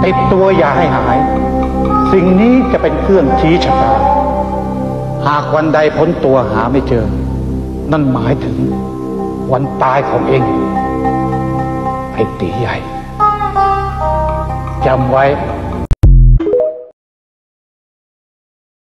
ติดตัวอย่าให้หายสิ่งนี้จะเป็นเครื่องชี้ชะตาหากวันใดพ้นตัวหาไม่เจอนั่นหมายถึงวันตายของเองไอ้ตีใหญ่จำไว้